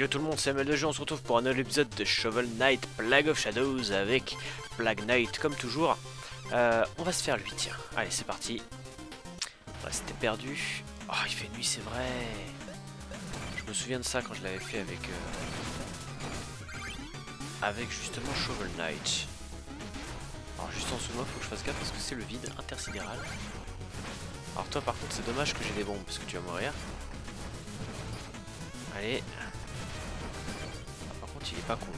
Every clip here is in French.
Yo tout le monde, c'est ML2G, on se retrouve pour un nouvel épisode de Shovel Knight Plague of Shadows avec Plague Knight comme toujours. On va se faire lui, tiens. Allez, c'est parti. Ouais, c'était perdu. Oh, il fait nuit, c'est vrai. Je me souviens de ça quand je l'avais fait avec justement Shovel Knight. Alors juste en dessous de moi, faut que je fasse gaffe parce que c'est le vide intersidéral. Alors toi par contre c'est dommage que j'ai des bombes parce que tu vas mourir. Allez. Par contre il est pas con.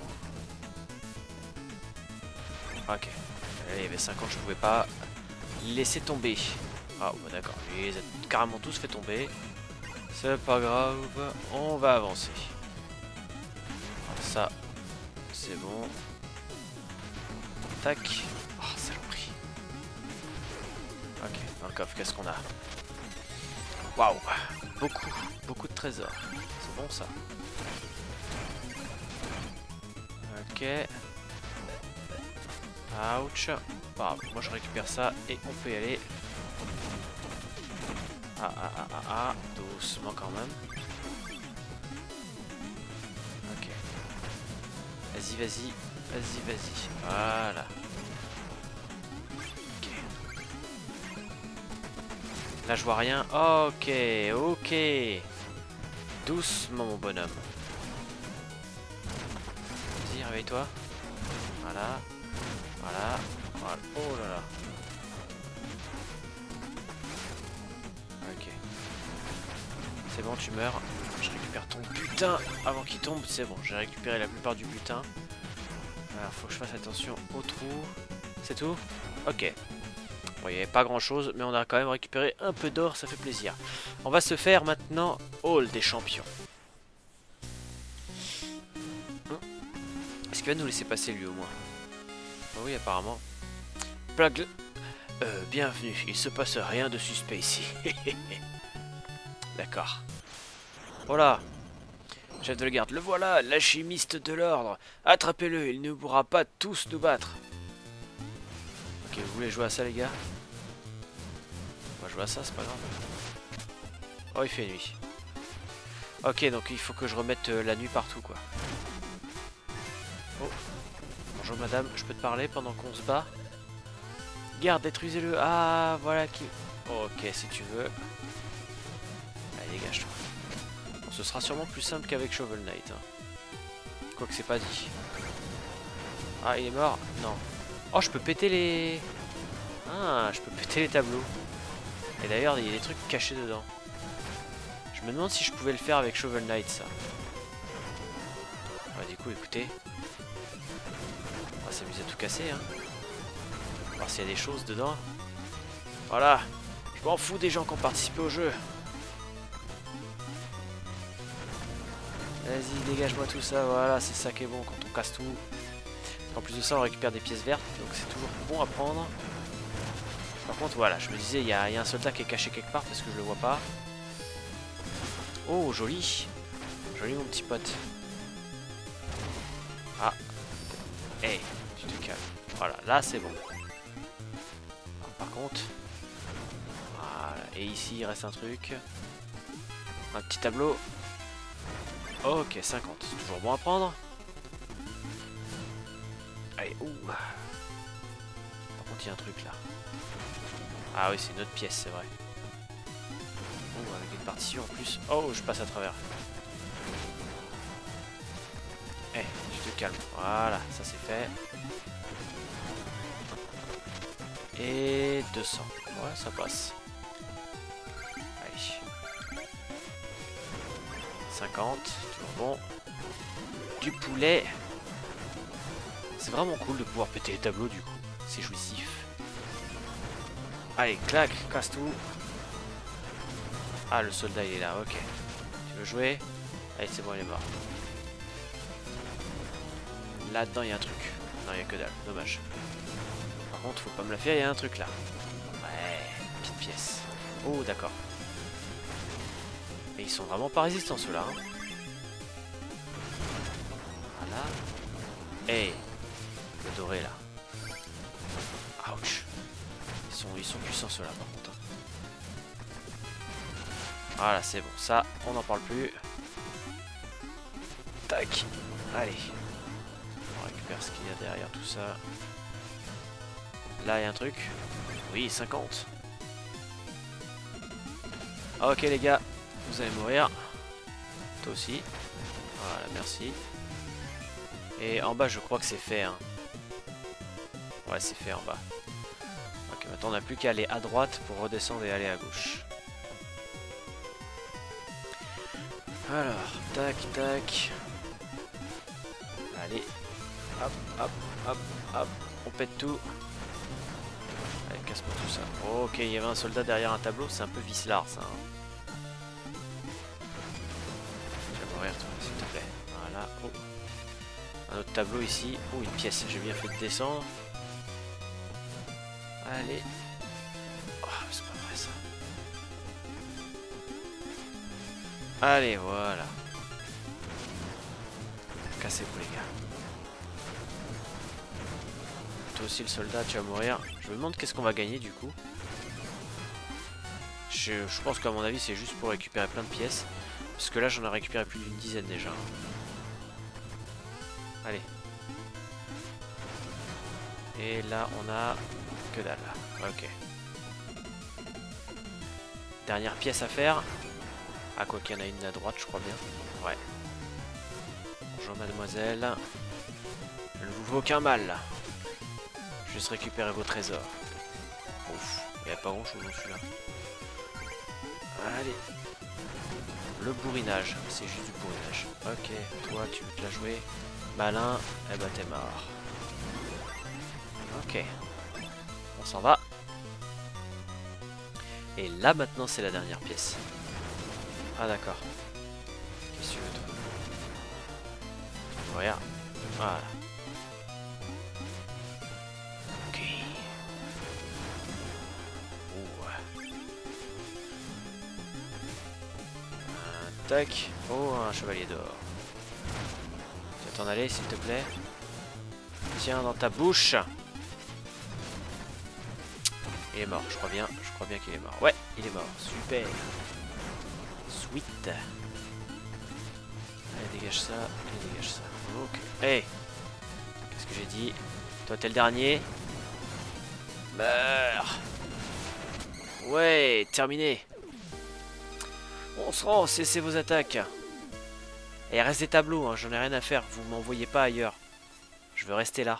Ok. Allez, il y avait 50, je pouvais pas laisser tomber. Ah bah d'accord, ils les a carrément tous fait tomber. C'est pas grave, on va avancer. Alors ça, c'est bon. Tac. Oh, saloperie. Ok, dans le coffre, qu'est-ce qu'on a? Waouh, beaucoup de trésors. C'est bon ça. Ok. Ouch. Bah, moi je récupère ça et on peut y aller. Ah, doucement quand même. Ok. Vas-y. Voilà. Ok. Là je vois rien. Ok. Doucement mon bonhomme. Vas-y, réveille-toi. Voilà. Oh là là. Ok. C'est bon, tu meurs. Je récupère ton butin avant qu'il tombe. C'est bon, j'ai récupéré la plupart du butin. Alors, faut que je fasse attention au trou. C'est tout? Ok. Bon, il n'y avait pas grand chose, mais on a quand même récupéré un peu d'or, ça fait plaisir. On va se faire maintenant Hall des champions. Est-ce qu'il va nous laisser passer lui au moins? Oh oui, apparemment. Plague. Bienvenue, il se passe rien de suspect ici. D'accord. Voilà. Chef de la garde, le voilà, l'alchimiste de l'ordre. Attrapez-le, il ne pourra pas tous nous battre. Ok, vous voulez jouer à ça les gars? On va jouer à ça, c'est pas grave. Oh, il fait nuit. Ok, donc il faut que je remette la nuit partout quoi. Oh. Bonjour madame, je peux te parler pendant qu'on se bat? Garde, détruisez-le. Ah, voilà qui... Ok, si tu veux. Allez, dégage-toi. Bon, ce sera sûrement plus simple qu'avec Shovel Knight. Hein. Quoique c'est pas dit. Ah, il est mort? Non. Oh, je peux péter les... Ah, je peux péter les tableaux. Et d'ailleurs, il y a des trucs cachés dedans. Je me demande si je pouvais le faire avec Shovel Knight, ça. Ouais, du coup, écoutez. On va s'amuser à tout casser, hein. Voir s'il y a des choses dedans. Voilà. Je m'en fous des gens qui ont participé au jeu. Vas-y, dégage-moi tout ça. Voilà, c'est ça qui est bon quand on casse tout. En plus de ça, on récupère des pièces vertes. Donc c'est toujours bon à prendre. Par contre, voilà, je me disais, il y a un soldat qui est caché quelque part parce que je le vois pas. Oh, joli. Joli mon petit pote. Ah. Hey, tu te calmes. Voilà, là c'est bon. Par contre, voilà. Et ici il reste un truc, un petit tableau. Ok, 50, c'est toujours bon à prendre. Allez, ouh. Par contre il y a un truc là. Ah oui, c'est une autre pièce, c'est vrai. Oh, avec une partition en plus. Oh, je passe à travers. Eh, tu te calmes. Voilà, ça c'est fait. Et 200. Ouais, ça passe. Allez. 50. Toujours bon. Du poulet. C'est vraiment cool de pouvoir péter les tableaux du coup. C'est jouissif. Allez, clac, casse tout. Ah, le soldat il est là, ok. Tu veux jouer? Allez, c'est bon, il est mort. Là-dedans, il y a un truc. Non, il n'y a que dalle. Dommage. Par contre, faut pas me la faire, il y a un truc là. Ouais, petite pièce. Oh, d'accord. Et ils sont vraiment pas résistants ceux-là. Hein. Voilà. Hey, le doré là. Ouch. Ils sont puissants ceux-là par contre. Voilà, c'est bon. Ça, on n'en parle plus. Tac. Allez. On récupère ce qu'il y a derrière tout ça. Là, il y a un truc. Oui, 50. Ok, les gars. Vous allez mourir. Toi aussi. Voilà, merci. Et en bas, je crois que c'est fait. Hein. Ouais, c'est fait en bas. Ok, maintenant, on n'a plus qu'à aller à droite pour redescendre et aller à gauche. Alors, tac, tac. Allez. Hop, hop, hop, hop. On pète tout. Allez, casse-moi tout ça. Ok, il y avait un soldat derrière un tableau. C'est un peu vicelard, ça. Hein. Tu vas mourir, toi, s'il te plaît. Voilà. Oh. Un autre tableau ici. Oh, une pièce. J'ai bien fait de descendre. Allez. Oh, c'est pas vrai, ça. Allez, voilà. Cassez-vous, les gars. Toi aussi, le soldat, tu vas mourir. Je me demande qu'est-ce qu'on va gagner, du coup. Je pense qu'à mon avis, c'est juste pour récupérer plein de pièces. Parce que là, j'en ai récupéré plus d'une dizaine, déjà. Allez. Et là, on a... que dalle. Ok. Dernière pièce à faire. Ah, quoi qu'il y en a une à droite, je crois bien. Ouais. Bonjour, mademoiselle. Je ne vous veux aucun mal. Juste récupérer vos trésors. Ouf, il n'y a pas grand chose dans celui-là. Allez. Le bourrinage, c'est juste du bourrinage. Ok, toi tu veux te la jouer. Malin, eh ben t'es mort. Ok. On s'en va. Et là maintenant c'est la dernière pièce. Ah d'accord. Qu'est-ce que tu veux toi? Regarde. Voilà. Ok. Tac. Oh, un chevalier d'or. Tu vas t'en aller, s'il te plaît. Tiens, dans ta bouche. Il est mort, je crois bien. Je crois bien qu'il est mort. Ouais, il est mort. Super. Sweet. Allez, dégage ça. Allez, dégage ça. Ok. Hey. Qu'est-ce que j'ai dit? Toi, t'es le dernier. Meurs. Ouais, terminé. On se rend, cessez vos attaques. Et il reste des tableaux, hein, j'en ai rien à faire, vous m'envoyez pas ailleurs. Je veux rester là.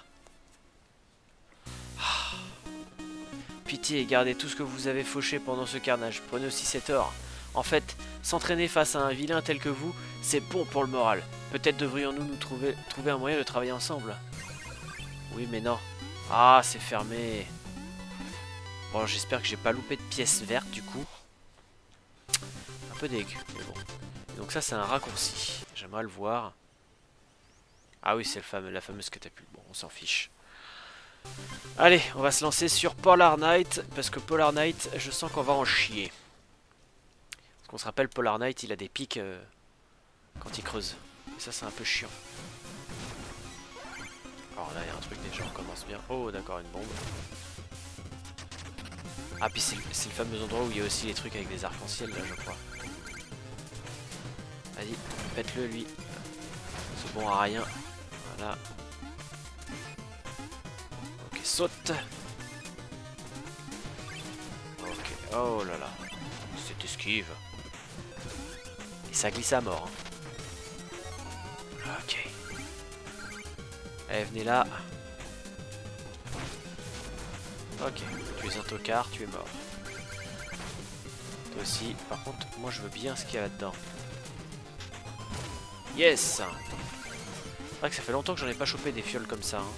Ah. Pitié, gardez tout ce que vous avez fauché pendant ce carnage. Prenez aussi cet or. En fait, s'entraîner face à un vilain tel que vous, c'est bon pour le moral. Peut-être devrions-nous nous trouver un moyen de travailler ensemble. Oui, mais non. Ah, c'est fermé. Bon, j'espère que j'ai pas loupé de pièces vertes du coup. Un peu dégueu, mais bon. Et donc ça c'est un raccourci. J'aimerais le voir. Ah oui, c'est la fameuse catapulte. Bon, on s'en fiche. Allez, on va se lancer sur Polar Knight. Parce que Polar Knight, je sens qu'on va en chier. Parce qu'on se rappelle, Polar Knight, il a des pics quand il creuse. Et ça, c'est un peu chiant. Alors là, il y a un truc déjà, on commence bien. Oh, d'accord, une bombe. Ah, puis c'est le fameux endroit où il y a aussi les trucs avec des arcs-en-ciel, là, je crois. Vas-y, pète-le, lui. C'est bon à rien. Voilà. Ok, saute. Ok, oh là là. C'est esquive. Et ça glisse à mort. Hein. Ok. Allez, venez là. Ok, tu es un tocard, tu es mort. Toi aussi. Par contre, moi je veux bien ce qu'il y a là-dedans. Yes! C'est vrai que ça fait longtemps que j'en ai pas chopé des fioles comme ça. Hein.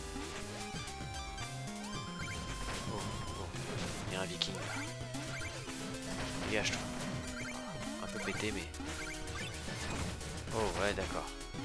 Oh, oh. Il y a un viking là. Dégage-toi. Un peu pété, mais... Oh, ouais, d'accord.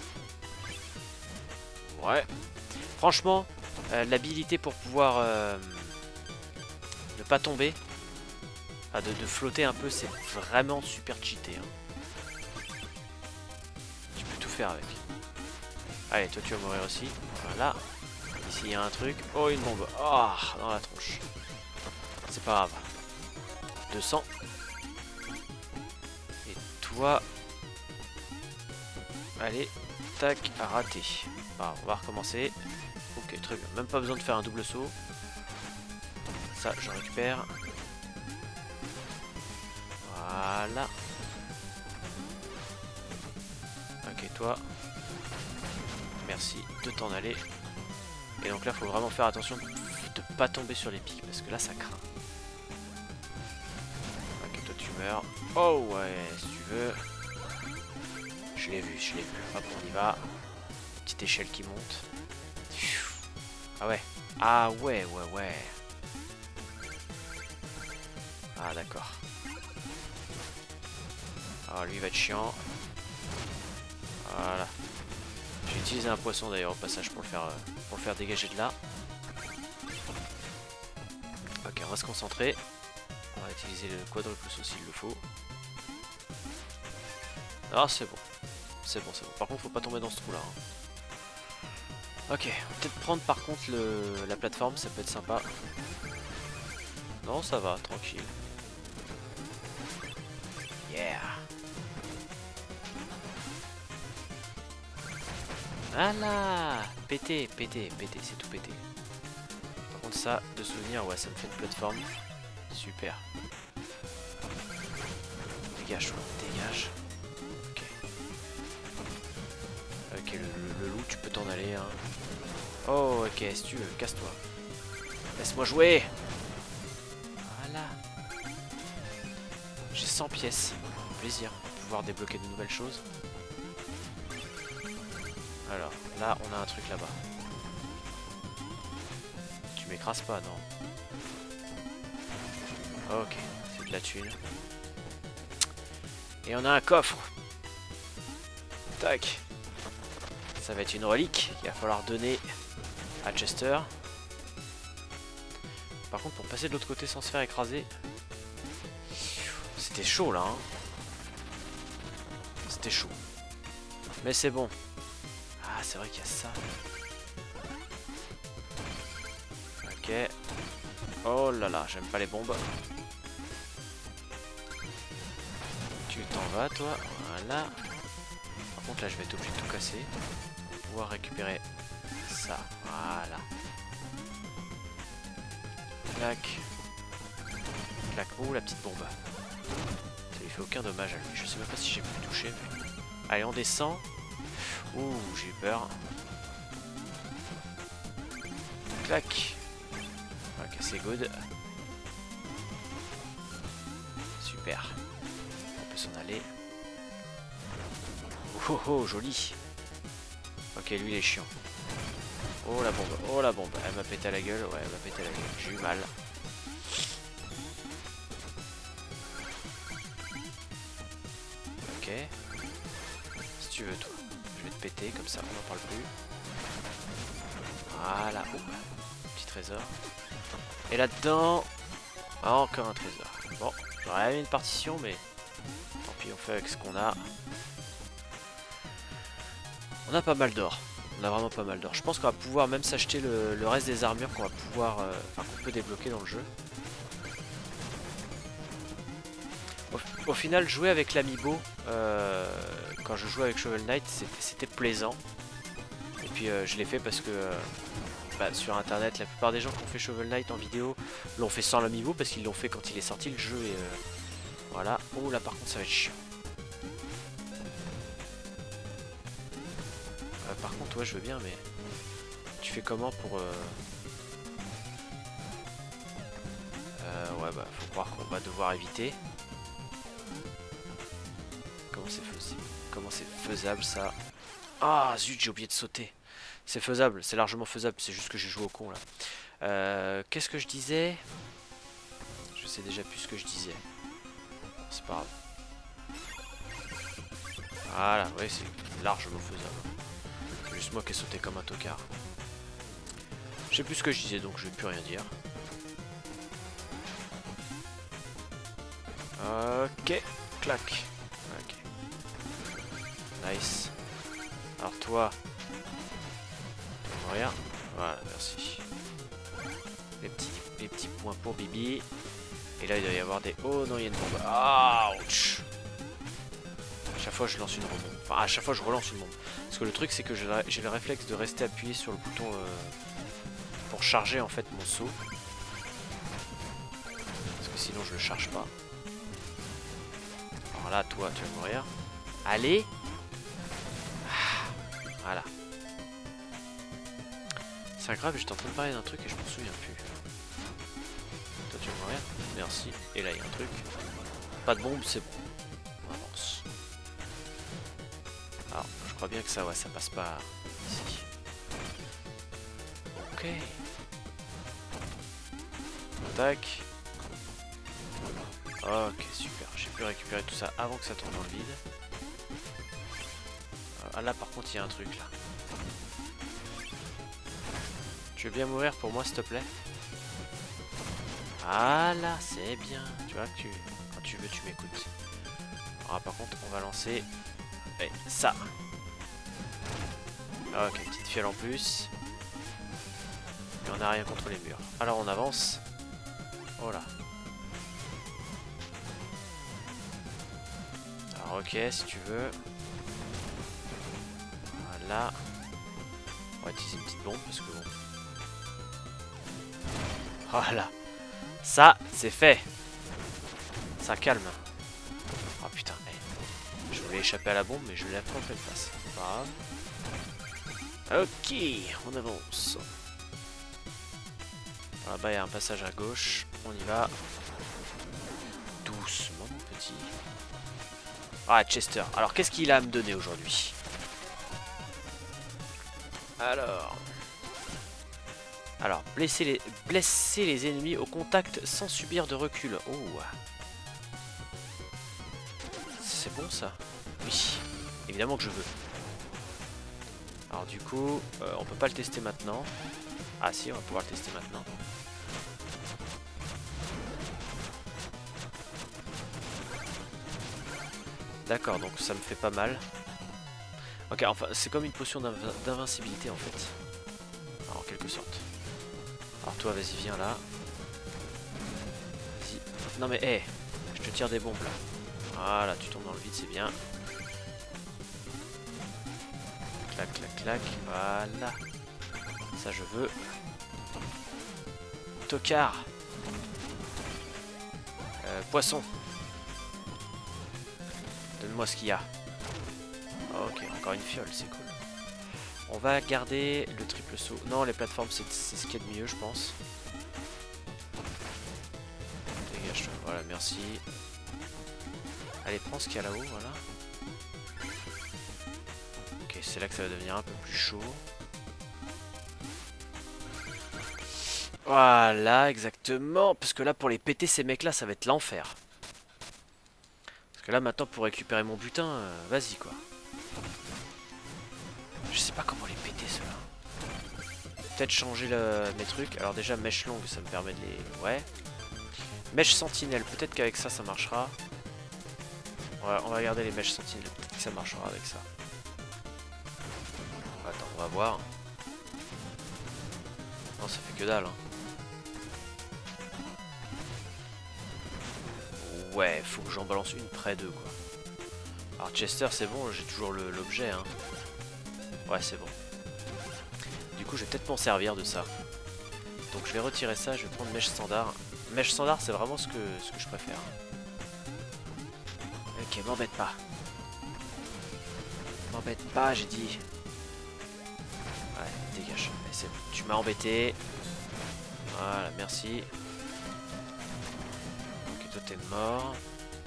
Ouais. Franchement, l'habilité pour pouvoir ne pas tomber, de flotter un peu, c'est vraiment super cheaté. Hein. Tu peux tout faire avec. Allez, toi tu vas mourir aussi. Voilà. Ici il y a un truc. Oh, une bombe. Oh, dans la tronche. C'est pas grave. 200. Et toi... Allez. Tac, raté. Alors, on va recommencer. Ok, très bien. Même pas besoin de faire un double saut. Ça, je récupère. Voilà. Ok, toi. Merci de t'en aller. Et donc là, faut vraiment faire attention de pas tomber sur les pics parce que là, ça craint. Ok, toi, tu meurs. Oh ouais, si tu veux. Je l'ai vu, je l'ai vu. Hop, on y va. Petite échelle qui monte. Ah ouais. Ah ouais, ouais, ouais. Ah d'accord. Alors lui il va être chiant. Voilà. J'ai utilisé un poisson d'ailleurs au passage pour le faire dégager de là. Ok, on va se concentrer. On va utiliser le quadrupus s'il le faut. Ah c'est bon. C'est bon, c'est bon. Par contre faut pas tomber dans ce trou là. Ok, on va peut-être prendre par contre la plateforme, ça peut être sympa. Non, ça va, tranquille. Yeah. Voilà. Pété, pété, pété, c'est tout pété. Par contre ça, de souvenir, ouais, ça me fait une plateforme. Super. Dégage toi, dégage. Ok. Ok, le loup, tu peux t'en aller, hein. Oh, ok, si tu veux, casse-toi. Laisse-moi jouer. Voilà. J'ai 100 pièces. Plaisir de pouvoir débloquer de nouvelles choses. Alors, là, on a un truc là-bas. Tu m'écrases pas, non? Ok, c'est de la thune. Et on a un coffre. Tac. Ça va être une relique qu'il va falloir donner à Chester. Par contre, pour passer de l'autre côté sans se faire écraser, c'était chaud là. Hein. C'était chaud. Mais c'est bon. Ah, c'est vrai qu'il y a ça. Ok. Oh là là, j'aime pas les bombes. Tu t'en vas, toi. Voilà. Par contre, là, je vais être obligé de tout casser. Pour pouvoir récupérer ça. Voilà. Clac. Clac. Oh, la petite bombe. Ça lui fait aucun dommage à lui. Je sais même pas si j'ai pu le toucher. Mais... Allez, on descend. Ouh, j'ai eu peur. Clac. Ok, c'est good. Super. On peut s'en aller. Oh oh, joli. Ok, lui il est chiant. Oh la bombe, oh la bombe. Elle m'a pété à la gueule, ouais, elle m'a pété à la gueule. J'ai eu mal. Ok. Si tu veux, toi. Je vais te péter, comme ça, on n'en parle plus. Voilà. Oh, petit trésor. Et là-dedans... Ah, encore un trésor. Bon, j'aurais aimé une partition, mais... Tant pis, on fait avec ce qu'on a. On a pas mal d'or. On a vraiment pas mal d'or. Je pense qu'on va pouvoir même s'acheter le reste des armures qu'on va pouvoir... Enfin, qu'on peut débloquer dans le jeu. Au final, jouer avec l'amiibo, quand je jouais avec Shovel Knight, c'était plaisant. Et puis je l'ai fait parce que sur internet, la plupart des gens qui ont fait Shovel Knight en vidéo l'ont fait sans l'amiibo parce qu'ils l'ont fait quand il est sorti le jeu. Et voilà. Oh là, par contre, ça va être chiant. Par contre, ouais, je veux bien, mais tu fais comment pour... ouais, bah, faut croire qu'on va devoir éviter. Comment c'est faisable ça? Ah zut, j'ai oublié de sauter. C'est faisable, c'est largement faisable, c'est juste que j'ai joué au con là. Qu'est-ce que je disais? Je sais déjà plus ce que je disais. C'est pas grave. Voilà, oui, c'est largement faisable. C'est juste moi qui ai sauté comme un tocard. Je sais plus ce que je disais, donc je vais plus rien dire. Ok, clac. Ok. Nice. Alors toi, rien. Voilà, merci. Les petits points pour Bibi. Et là, il doit y avoir des... Oh non, il y a une bombe. Ouch. À chaque fois, je lance une bombe. Enfin, à chaque fois, je relance une bombe. Parce que le truc c'est que j'ai le réflexe de rester appuyé sur le bouton pour charger en fait mon saut. Parce que sinon je le charge pas. Alors là toi tu vas mourir. Allez. Voilà. C'est grave, j'étais en train de parler d'un truc et je m'en souviens plus. Toi tu vas mourir. Merci. Et là il y a un truc. Pas de bombe, c'est bon. On avance. Alors, je crois bien que ça, ouais, ça passe pas ici. Ok. Tac. Ok, super. J'ai pu récupérer tout ça avant que ça tombe dans le vide. Ah là, par contre, il y a un truc là. Tu veux bien mourir pour moi, s'il te plaît? Ah là, c'est bien. Tu vois que quand tu veux, tu m'écoutes. Alors, par contre, on va lancer ça. Ok, petite fiole en plus. Et on n'a rien contre les murs. Alors, on avance. Voilà. Alors, ok, si tu veux. Voilà. On va utiliser une petite bombe parce que bon. Voilà. Ça, c'est fait. Ça calme. Oh putain, je voulais échapper à la bombe, mais je l'ai pris en pleine face. C'est pas grave. Ok, on avance. Là-bas, il y a un passage à gauche. On y va. Doucement, mon petit. Ah, Chester. Alors, qu'est-ce qu'il a à me donner aujourd'hui? Alors, blesser les ennemis au contact sans subir de recul. Oh. C'est bon ça? Oui, évidemment que je veux. Alors du coup, on peut pas le tester maintenant. Ah si, on va pouvoir le tester maintenant. D'accord, donc ça me fait pas mal. Ok, enfin, c'est comme une potion d'invincibilité en fait. Alors, en quelque sorte. Alors toi, vas-y, viens là. Vas-y. Non mais, hé, je te tire des bombes là. Voilà, tu tombes dans le vide, c'est bien. Clac, clac, clac. Voilà. Ça, je veux. Tocard. Poisson. Donne-moi ce qu'il y a. Ok, encore une fiole, c'est cool. On va garder le triple saut. Non, les plateformes, c'est ce qu'il y a de mieux, je pense. Dégage-toi. Voilà, merci. Allez, prends ce qu'il y a là-haut, voilà. Ok, c'est là que ça va devenir un peu plus chaud. Voilà, exactement. Parce que là, pour les péter, ces mecs-là, ça va être l'enfer. Parce que là, maintenant, pour récupérer mon butin, vas-y, quoi. Je sais pas comment les péter, ceux-là. Peut-être changer mes trucs. Alors déjà, mèche longue, ça me permet de les... Ouais. Mèche sentinelle, peut-être qu'avec ça, ça marchera. On va garder les mèches sentinelles. Peut-être que ça marchera avec ça. Attends, on va voir. Non, ça fait que dalle, hein. Ouais, faut que j'en balance une près d'eux, quoi. Alors Chester, c'est bon, j'ai toujours l'objet, hein. Ouais, c'est bon. Du coup, je vais peut-être m'en servir de ça. Donc je vais retirer ça, je vais prendre mèche standard. Mèche standard, c'est vraiment ce que je préfère. Ok, m'embête pas. M'embête pas, j'ai dit. Ouais, dégage. C'est bon. Tu m'as embêté. Voilà, merci. Ok, toi t'es mort.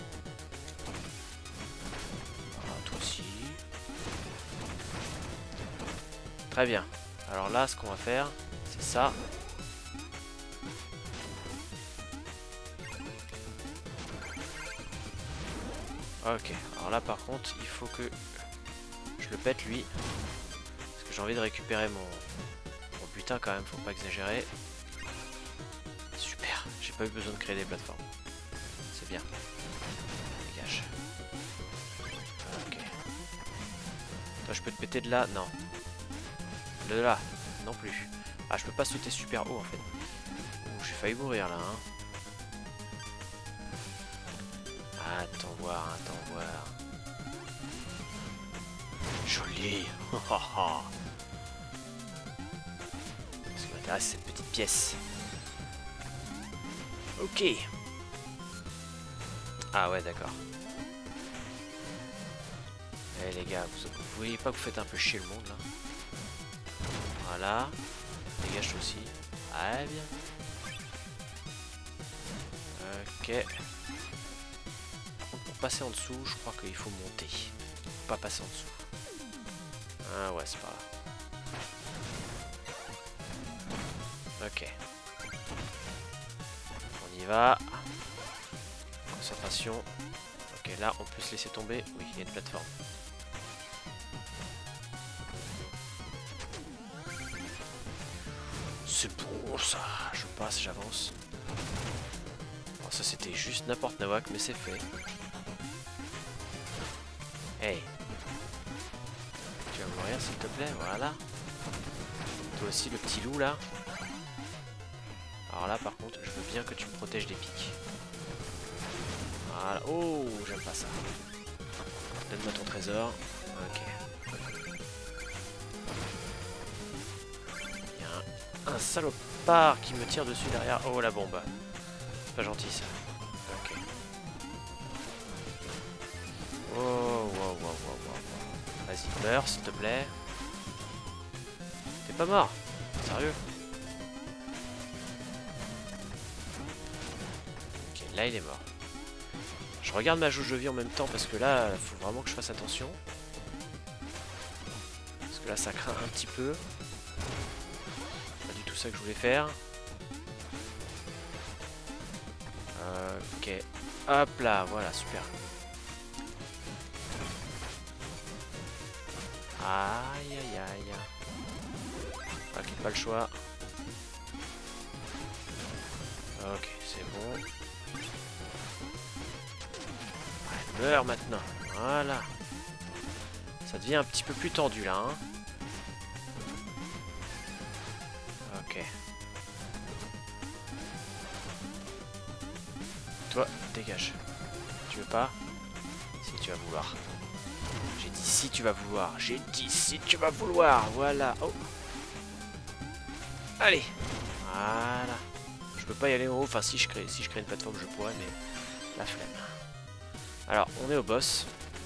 Voilà, toi aussi. Très bien. Alors là, ce qu'on va faire, c'est ça. Ok, alors là par contre, il faut que je le pète lui. Parce que j'ai envie de récupérer mon butin quand même, faut pas exagérer. Super, j'ai pas eu besoin de créer des plateformes. C'est bien. Dégage. Ok. Toi, je peux te péter de là? Non. De là? Non plus. Ah, je peux pas sauter super haut en fait. Ouh, j'ai failli mourir là, hein. Attends voir, attends voir. Joli. Ce qui m'intéresse, c'est cette petite pièce. Ok. Ah ouais, d'accord. Eh les gars, vous voyez pas que vous faites un peu chier le monde là? Voilà. Dégage toi aussi. Ah bien. Ok. Par contre, pour passer en dessous, je crois qu'il faut monter. Faut pas passer en dessous. Ah ouais, c'est pas là. Ok. On y va. Concentration. Ok, là, on peut se laisser tomber. Oui, il y a une plateforme. C'est bon ça. Je passe, j'avance. Alors ça, c'était juste n'importe nawak, mais c'est fait. Hey. Tu vas mourir s'il te plaît, voilà. Toi aussi le petit loup là. Alors là par contre je veux bien que tu me protèges des pics. Voilà. Oh j'aime pas ça. Donne-moi ton trésor. Ok. Il y a un salopard qui me tire dessus derrière. Oh la bombe. C'est pas gentil ça. Ok. Oh wow. Vas-y, meurs s'il te plaît. T'es pas mort? Sérieux? Ok, là il est mort. Je regarde ma jauge de vie en même temps parce que là, il faut vraiment que je fasse attention. Parce que là, ça craint un petit peu. Pas du tout ça que je voulais faire. Ok. Hop là, voilà, super. Aïe aïe aïe. Ok, pas le choix. Ok, c'est bon. Ouais, meurs maintenant. Voilà. Ça devient un petit peu plus tendu là. Hein. Ok. Toi, dégage. Tu veux pas? Si tu vas vouloir. J'ai dit si tu vas vouloir. J'ai dit si tu vas vouloir. Voilà. Oh. Allez. Voilà. Je peux pas y aller en haut. Enfin, si je crée une plateforme, je pourrais, mais la flemme. Alors, on est au boss.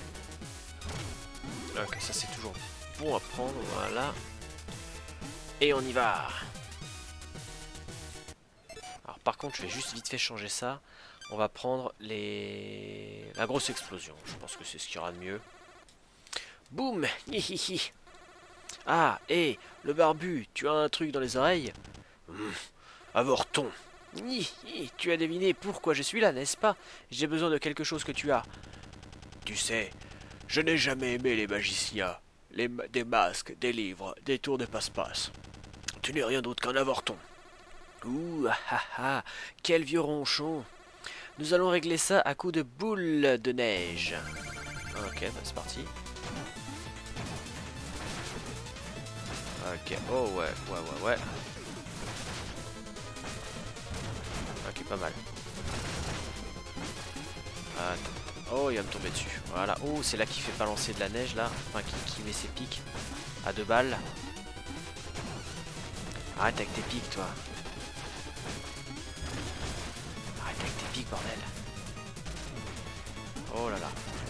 Ok, ça c'est toujours bon à prendre. Voilà. Et on y va. Alors, par contre, je vais juste vite fait changer ça. On va prendre la grosse explosion. Je pense que c'est ce qu'il y aura de mieux. Boum. Hihihi. Ah, hé, le barbu, tu as un truc dans les oreilles? Avorton. Tu as deviné pourquoi je suis là, n'est-ce pas? J'ai besoin de quelque chose que tu as. Tu sais, je n'ai jamais aimé les magiciens. Des masques, des livres, des tours de passe-passe. Tu n'es rien d'autre qu'un avorton. Ouh, ah ah, quel vieux ronchon. Nous allons régler ça à coups de boules de neige. Ok, bah c'est parti. Ok, oh ouais. Ok, pas mal. Attends. Oh, il va me tomber dessus. Voilà. Oh, c'est là qu'il fait balancer de la neige, là. Enfin, qui met ses pics à 2 balles. Arrête avec tes pics, toi. Arrête avec tes pics, bordel. Oh là là.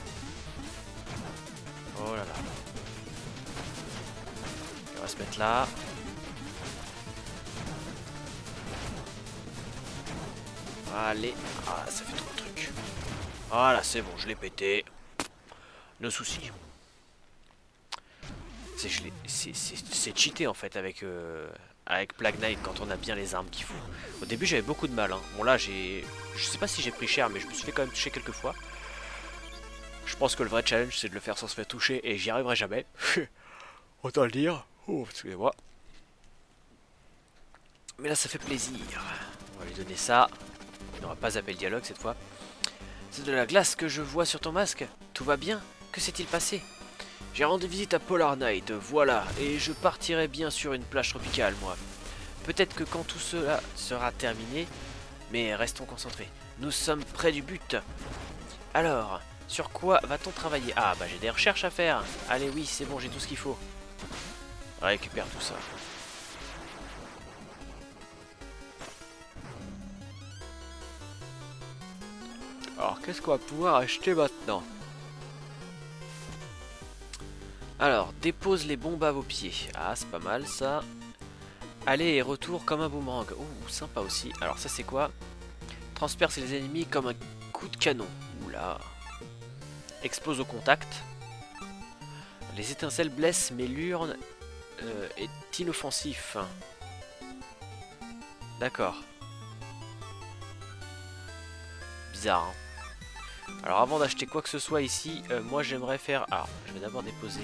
Oh là là. On va se mettre là. Allez. Ah, ça fait trop de trucs. Voilà, c'est bon, je l'ai pété. No souci. C'est cheaté en fait avec Plague Knight quand on a bien les armes qu'il faut. Au début j'avais beaucoup de mal. Hein. Bon là je sais pas si j'ai pris cher mais je me suis fait quand même toucher quelques fois. Je pense que le vrai challenge c'est de le faire sans se faire toucher et j'y arriverai jamais. Autant le dire. Oh, excusez-moi. Mais là ça fait plaisir. On va lui donner ça. Il n'aura pas zappé le dialogue cette fois. C'est de la glace que je vois sur ton masque. Tout va bien? Que s'est-il passé? J'ai rendu visite à Polar Knight, voilà, et je partirai bien sur une plage tropicale, moi. Peut-être que quand tout cela sera terminé, mais restons concentrés. Nous sommes près du but. Alors, Sur quoi va-t-on travailler? Ah bah j'ai des recherches à faire. Allez oui c'est bon, j'ai tout ce qu'il faut. Récupère tout ça. Alors qu'est-ce qu'on va pouvoir acheter maintenant? Alors dépose les bombes à vos pieds. Ah c'est pas mal ça. Aller et retour comme un boomerang. Ouh sympa aussi. Alors ça c'est quoi? Transperce les ennemis comme un coup de canon. Oula. Explose au contact. Les étincelles blessent mais l'urne est inoffensif. D'accord. Bizarre hein. Alors avant d'acheter quoi que ce soit ici, moi j'aimerais faire... Alors je vais d'abord déposer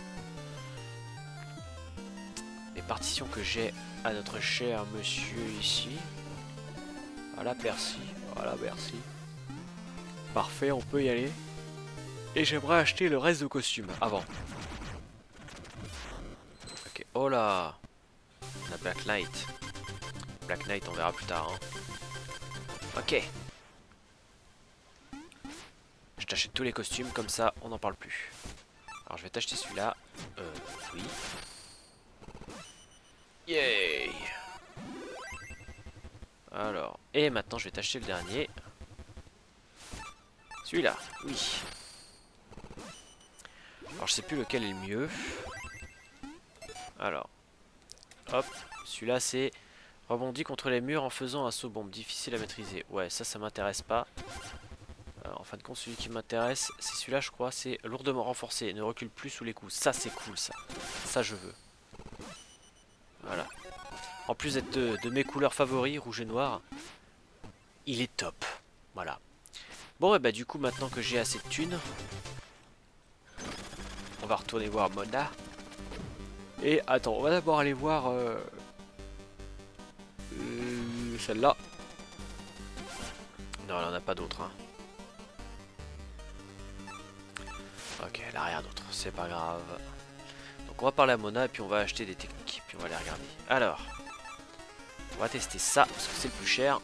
les partitions que j'ai à notre cher monsieur ici. Voilà merci, voilà merci. Parfait, on peut y aller. Et j'aimerais acheter le reste de costumes avant. Ok, oh là. On a Black Knight. Black Knight on verra plus tard hein. Ok. Je t'achète tous les costumes, comme ça on n'en parle plus. Alors je vais t'acheter celui-là. Oui. Yay. Alors, et maintenant je vais t'acheter le dernier. Celui-là, oui. Alors je sais plus lequel est le mieux. Alors, hop, celui-là c'est rebondit contre les murs en faisant un saut bombe, difficile à maîtriser. Ouais, ça m'intéresse pas. En fin de compte, celui qui m'intéresse, c'est celui-là, je crois, c'est lourdement renforcé, ne recule plus sous les coups. Ça, c'est cool, ça. Ça, je veux. Voilà. En plus d'être de mes couleurs favoris, rouge et noir, il est top. Voilà. Bon, et bah du coup, maintenant que j'ai assez de thunes, on va retourner voir Mona. Et attends, on va d'abord aller voir celle-là. Non, elle en a pas d'autre, hein. Ok, elle a rien d'autre, c'est pas grave. Donc on va parler à Mona et puis on va acheter des techniques, puis on va les regarder. Alors, on va tester ça, parce que c'est le plus cher.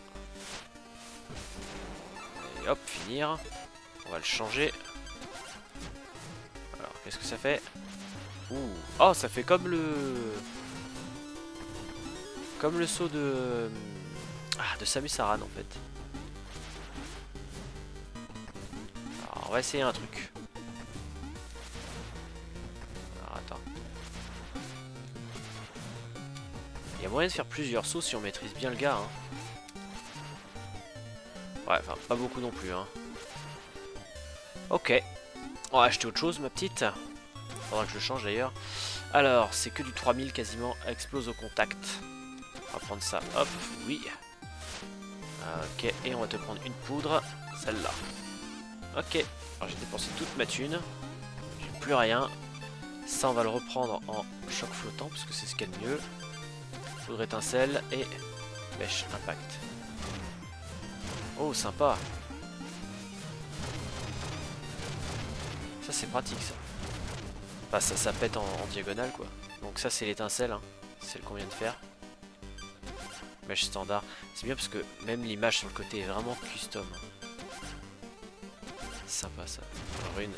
Et hop, finir. On va le changer. Alors, qu'est-ce que ça fait? Ouh. Oh, ça fait comme le... Comme le saut de... Ah, de Samus Aran en fait. Alors, on va essayer un truc. Il y a moyen de faire plusieurs sauts si on maîtrise bien le gars. Hein. Ouais, enfin, pas beaucoup non plus. Hein. Ok. On va acheter autre chose, ma petite. Faudra que je le change d'ailleurs. Alors, c'est que du 3000 quasiment. Explose au contact. On va prendre ça. Hop, oui. Ok, et on va te prendre une poudre. Celle-là. Ok. Alors, j'ai dépensé toute ma thune. J'ai plus rien. Ça, on va le reprendre en choc flottant parce que c'est ce qu'il y a de mieux. Poudre étincelle et mèche impact. Oh sympa. Ça c'est pratique ça. Enfin ça pète en diagonale quoi. Donc ça c'est l'étincelle hein. C'est le qu'on vient de faire. Mèche standard. C'est bien parce que même l'image sur le côté est vraiment custom. Sympa ça. Rune.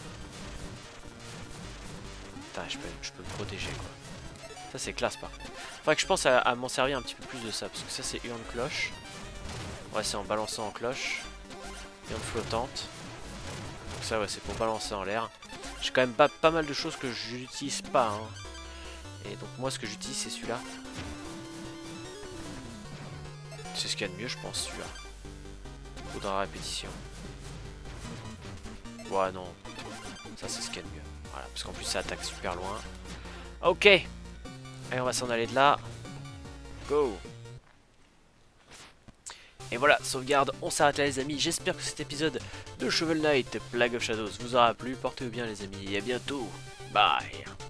Putain je peux me protéger quoi. Ça c'est classe par contre. Faudrait que je pense à m'en servir un petit peu plus de ça. Parce que ça c'est urne cloche. Ouais c'est en balançant en cloche. Urne flottante. Donc ça ouais c'est pour balancer en l'air. J'ai quand même pas mal de choses que j'utilise pas. Hein. Et donc moi ce que j'utilise c'est celui-là. C'est ce qu'il y a de mieux je pense celui-là. Faudra répétition. Ouais non. Ça c'est ce qu'il y a de mieux. Voilà parce qu'en plus ça attaque super loin. Ok. Allez, on va s'en aller de là. Go. Et voilà, sauvegarde, on s'arrête là les amis. J'espère que cet épisode de Shovel Knight Plague of Shadows vous aura plu. Portez-vous bien les amis et à bientôt. Bye.